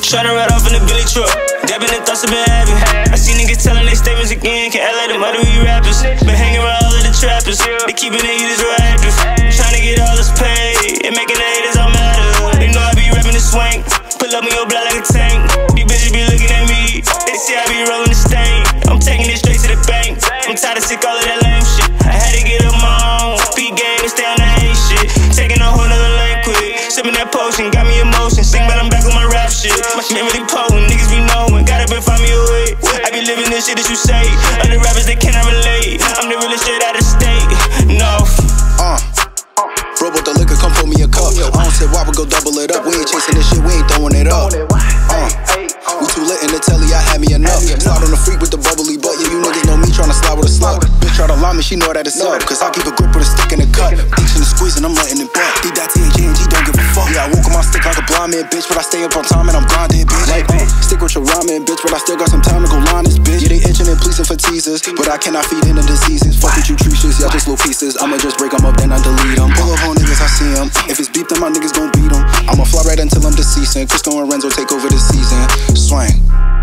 Tryna ride off in the Billy truck. Dabbing the thoughts have been having. I see niggas telling their statements again. Can't act like them other rappers. Been hanging around all of the trappers. They keeping their haters real active. Tryna get all this pay and making the haters all matter. They know I be rapping the swank. Pull up in your blood like a tank. These bitches be looking at me. They say I be rolling the stain. I'm taking it straight to the bank. I'm tired of sick all of that lame shit. I had to get them on. P game and stay on that hate shit. Taking a whole nother lane quick. Sipping that potion, got me emotion. Sing but I'm back on my rap shit. My shit really potent, niggas be knowing. Gotta been find me a way. I be living this shit that you say. Other rappers they cannot relate. I'm the realest shit out of state. No. Bro, but the liquor, come pour me a cup. I don't say why we go double it up. We ain't chasing this shit, we ain't throwing it up. We too lit in the telly, I had me enough. Slide on the freak with the bubbly butt. Yeah, you niggas know me tryna slide with a slug. Bitch try to lie me, she know that it's up. Cause I keep a grip with a stick in the cut. Each in the squeeze and I'm letting it butt. Deep that THG, don't give a fuck. Yeah, I woke on my stick like a blind man, bitch. But I stay up on time and I'm grinding, bitch. Like, stick with your rhyming, bitch. But I still got some time to go line this bitch. Yeah, they itching and pleasing for teasers. But I cannot feed into diseases. Fuck with you treacherous, y'all just little pieces. I'ma just break them up, then I delete them. Pull up on niggas, I see them. If it's beef, then my niggas gon' beat them. I'ma fly right until I'm deceasing. Crisco and Renzo take over this season. Swang.